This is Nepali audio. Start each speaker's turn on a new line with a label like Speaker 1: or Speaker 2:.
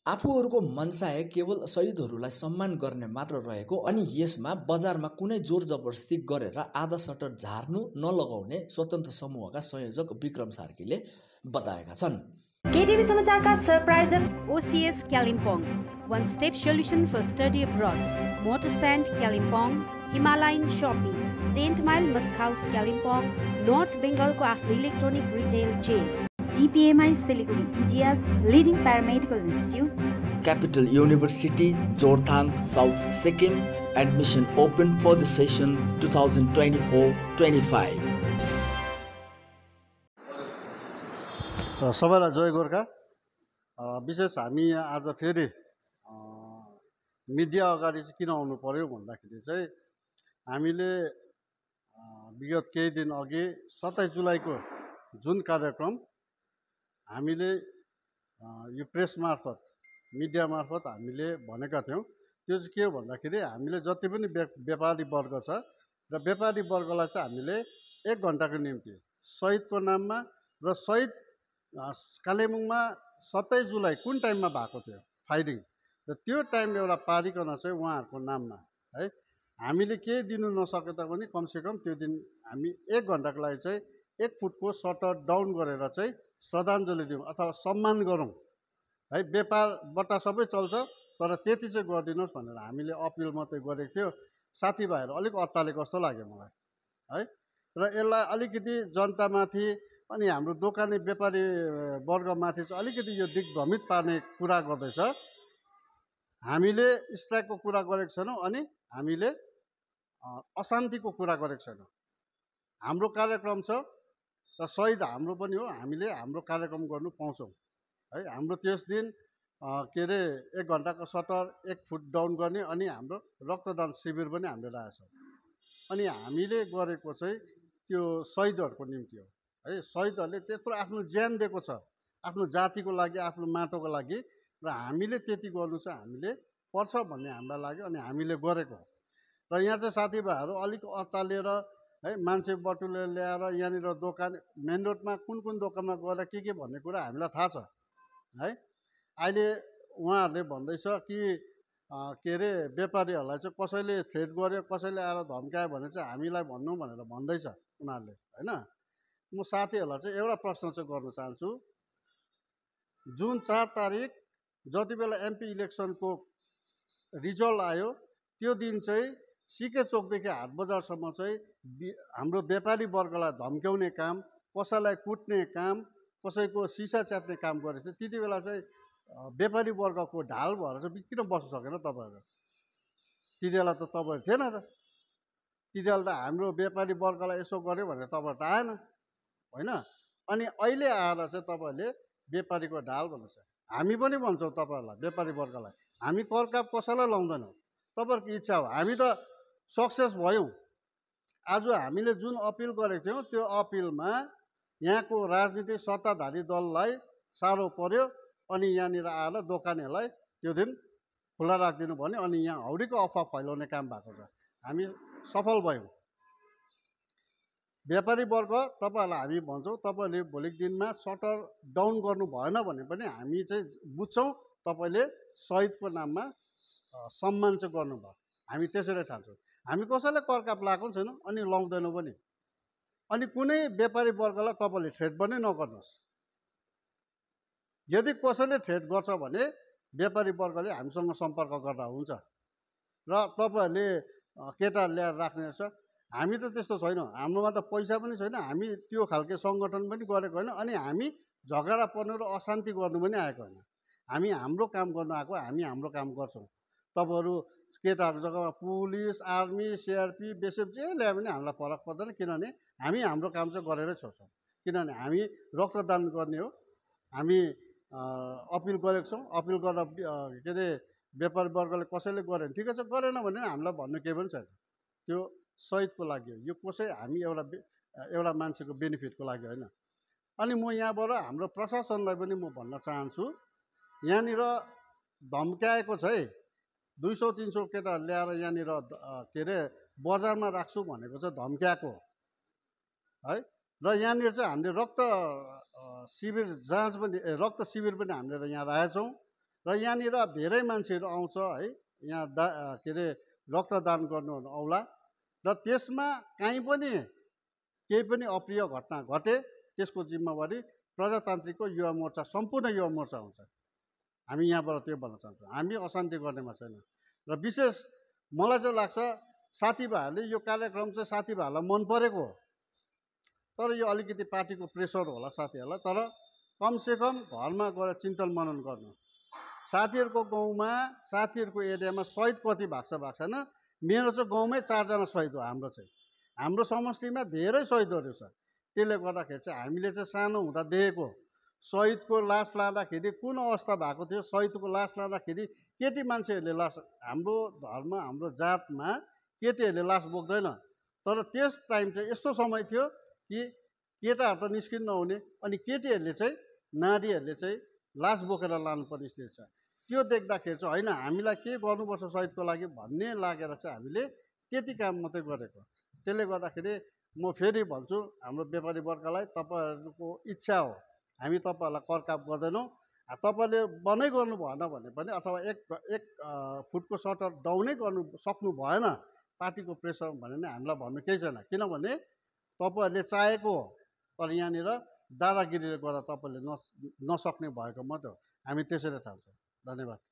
Speaker 1: आफूहरूको मनसाय केवल शहीदहरूलाई सम्मान गर्ने मात्र रहेको अनि यसमा बजारमा कुनै जोर जबरजस्ती गरेर आधा सटर झार्नु नलगाउने स्वतन्त्र समूहका संयोजक विक्रम सार्कीले बताएका छन्।
Speaker 2: केटिभी समाचारका सरप्राइजर OCS Kalimpong, one step solution for study abroad, motor stand Kalimpong, Himalayan Shopping, 10th mile Musk House Kalimpong, North Bengal को आफ्नो electronic retail chain, DPMI Siliguri, India's leading paramedical institute,
Speaker 1: Capital University, Jorthang, South Sikkim, admission open for the session 2024-25.
Speaker 3: सबैलाई जय गोर्खा। विशेष हामी यहाँ आज फेरि मिडिया अगाडि चाहिँ किन आउनु पर्यो भन्दाखेरि चाहिँ हामीले विगत केही दिन अघि 27 जुलाईको जुन कार्यक्रम हामीले यो प्रेस मार्फत मिडिया मार्फत हामीले भनेका थियौँ, त्यो चाहिँ के हो भन्दाखेरि हामीले जति पनि व्यापारी वर्ग छ र व्यापारी वर्गलाई चाहिँ हामीले 1 घन्टाको निम्ति शहीदको नाममा र शहीद कालेबुङमा 27 जुलाई कुन टाइममा भएको थियो फाइटिङ र त्यो टाइम एउटा पारिकन चाहिँ उहाँहरूको नाममा है हामीले केही दिनु नसके तापनि कमसेकम त्यो दिन हामी 1 घन्टाको लागि चाहिँ 1 फुटको सटर डाउन गरेर चाहिँ श्रद्धाञ्जली दिउँ अथवा सम्मान गरौँ है। व्यापार बट्टा सबै चल्छ तर त्यति चाहिँ गरिदिनुहोस् भनेर हामीले अपिल मात्रै गरेको थियो। साथीभाइहरू अलिक अत्तालेको जस्तो लाग्यो मलाई है र यसलाई अलिकति जनतामाथि अनि हाम्रो दोकाने व्यापारी वर्गमाथि चाहिँ अलिकति यो दिग्भ्रमित पार्ने कुरा गर्दैछ। हामीले स्ट्राइकको कुरा गरेको छैनौँ अनि हामीले अशान्तिको कुरा गरेको छैनौँ। हाम्रो कार्यक्रम छ र शहीद हाम्रो पनि हो, हामीले हाम्रो कार्यक्रम गर्नु पाउँछौँ है। हाम्रो त्यस दिन के अरे 1 घन्टाको सटर 1 फुट डाउन गर्ने अनि हाम्रो रक्तदान शिविर पनि हामीले राखेछौँ अनि हामीले गरेको चाहिँ त्यो शहीदहरूको निम्ति हो है। शहीदहरूले त्यत्रो आफ्नो ज्यान दिएको छ आफ्नो जातिको लागि आफ्नो माटोको लागि र हामीले त्यति गर्नु चाहिँ हामीले पर्छ भन्ने हामीलाई लाग्यो अनि हामीले गरेको र यहाँ चाहिँ साथीभाइहरू अलिक अत्तालिएर है मान्छे बटुलेर ल्याएर यहाँनिर दोकान मेन रोडमा कुन कुन दोकानमा गएर के भन्ने कुरा हामीलाई थाहा छ है। अहिले उहाँहरूले भन्दैछ कि के अरे व्यापारीहरूलाई चाहिँ कसैले थ्रेट गर्यो कसैले आएर धम्कायो भने चाहिँ हामीलाई भन्नु भनेर भन्दैछ उनीहरूले होइन। म साथीहरूलाई चाहिँ एउटा प्रश्न चाहिँ गर्न चाहन्छु। जुन 4 तारिक जति बेला MP इलेक्सनको रिजल्ट आयो त्यो दिन चाहिँ सिके चोकदेखि हाट बजारसम्म चाहिँ हाम्रो व्यापारी वर्गलाई धम्क्याउने काम, कसैलाई कुट्ने काम, कसैको सिसा च्यात्ने काम गरेको थियो। त्यति बेला चाहिँ व्यापारी वर्गको ढाल भएर चाहिँ किन बस्नु सकेन तपाईँहरू? त्यति बेला त तपाईँहरू थिएन त। त्यति बेला त हाम्रो व्यापारी वर्गलाई यसो गर्यो भनेर तपाईँहरू त आएन होइन। अनि अहिले आएर चाहिँ तपाईँहरूले व्यापारीको ढाल भन्नुहुन्छ। हामी पनि भन्छौँ तपाईँहरूलाई व्यापारी वर्गलाई हामी करकाप कसैलाई लाउँदैनौँ, तपाईँहरूको इच्छा हो। हामी त सक्सेस भयौँ। आज हामीले जुन अपिल गरेको थियौँ त्यो अपिलमा यहाँको राजनीतिक सत्ताधारी दललाई साह्रो पर्यो अनि यहाँनिर आएर दोकानेहरूलाई त्यो दिन खुला राखिदिनु भन्यो अनि यहाँ हौडीको अफवाह फैलाउने काम भएको छ। हामी सफल भयौँ। व्यापारी वर्ग तपाईँहरूलाई हामी भन्छौँ तपाईँले भोलिको दिनमा सटर डाउन गर्नु भएन भने पनि हामी चाहिँ बुझ्छौँ तपाईँले शहीदको नाममा सम्मान चाहिँ गर्नुभयो। हामी त्यसरी ठान्छौँ। हामी कसैले करकाप लगाएको पनि छैनौँ अनि लाउँदैनौँ पनि। अनि कुनै व्यापारी वर्गलाई तपाईँले थ्रेट पनि नगर्नुहोस्। यदि कसैले थ्रेट गर्छ भने व्यापारी वर्गले हामीसँग सम्पर्क गर्दा हुन्छ र तपाईँहरूले केटा ल्याएर राख्ने रहेछ। हामी त त्यस्तो छैनौँ, हाम्रोमा त पैसा पनि छैन, हामी त्यो खालको सङ्गठन पनि गरेको होइन अनि हामी झगडा पर्नु र अशान्ति गर्नु पनि आएको होइन। हामी हाम्रो काम गर्नु आएको, हामी हाम्रो काम गर्छौँ। तपाईँहरू केटाहरूको जग्गामा पुलिस आर्मी CRP BSF जे ल्यायो भने हामीलाई फरक पर्दैन किनभने हामी हाम्रो काम चाहिँ गरेरै छोड्छौँ। किनभने हामी रक्तदान गर्ने हो। हामी अपिल गरेको छौँ। अपिल गर्दा के अरे व्यापारी वर्गले कसैले गऱ्यो भने ठिकै छ, गरेन भने हामीलाई भन्नु केही पनि छैन। त्यो शहीदको लागि हो। यो कसै हामी एउटा मान्छेको बेनिफिटको लागि होइन। अनि म यहाँबाट हाम्रो प्रशासनलाई पनि म भन्न चाहन्छु, यहाँनिर धम्क्याएको छ है 200-300 केटाहरू ल्याएर यहाँनिर के अरे बजारमा राख्छु भनेको चाहिँ धम्क्याएको है। र यहाँनिर चाहिँ हामीले रक्त शिविर जाँच पनि रक्त शिविर पनि हामीले यहाँ राखेछौँ र यहाँनिर धेरै मान्छेहरू आउँछ है, यहाँ के अरे रक्तदान गर्नु आउला र त्यसमा काहीँ पनि केही पनि अप्रिय घटना घटे त्यसको जिम्मेवारी प्रजातान्त्रिकको युवा मोर्चा सम्पूर्ण युवा मोर्चा हुन्छ। हामी यहाँबाट त्यो भन्न चाहन्छौँ, हामी अशान्ति गर्नेमा छैन। र विशेष मलाई चाहिँ लाग्छ साथीभाइहरूले यो कार्यक्रम चाहिँ साथीभाइहरूलाई मन परेको हो, तर यो अलिकति पार्टीको प्रेसर होला साथीहरूलाई। तर कमसेकम घरमा गएर चिन्तन मनन गर्नु, साथीहरूको गाउँमा साथीहरूको एरियामा शहीद कति भएको छैन। मेरो चाहिँ गाउँमै 4 जना शहीद हो। हाम्रो समष्टिमा धेरै शहीदहरू छ। त्यसले गर्दाखेरि चाहिँ हामीले चाहिँ सानो हुँदा देखेको शहीदको लास लाँदाखेरि कुन अवस्था भएको थियो। शहीदको लास लाँदाखेरि केटी मान्छेहरूले लास, हाम्रो धर्म हाम्रो जातमा केटीहरूले लास बोक्दैन, तर त्यस टाइम चाहिँ यस्तो समय थियो कि केटाहरू त निस्किन नहुने, अनि केटीहरूले चाहिँ नारीहरूले चाहिँ लास बोकेर लानुपर्ने स्थिति छ। त्यो देख्दाखेरि चाहिँ होइन हामीलाई के गर्नुपर्छ शहीदको लागि भन्ने लागेर चाहिँ हामीले त्यति काम मात्रै गरेको। त्यसले गर्दाखेरि म फेरि भन्छु हाम्रो व्यापारी वर्गलाई, तपाईँहरूको इच्छा हो, हामी तपाईँहरूलाई करकाप गर्दैनौँ। तपाईँले बन्दै गर्नु भएन भने पनि अथवा एक फुटको सटर डाउनै गर्नु सक्नु भएन पार्टीको प्रेसर भने नै हामीलाई भन्नु केही छैन। किनभने तपाईँहरूले चाहेको हो, तर यहाँनिर दादागिरीले गर्दा तपाईँले नसक्ने भएको मात्रै हो। हामी त्यसरी ठान्छौँ। धन्यवाद।